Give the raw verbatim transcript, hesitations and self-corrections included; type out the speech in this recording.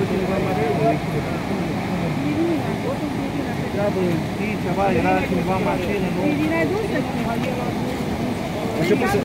treabă cineva mare? Treabă, știi, ceva, era cineva în mașină, nu? Irina, du-te! Început să...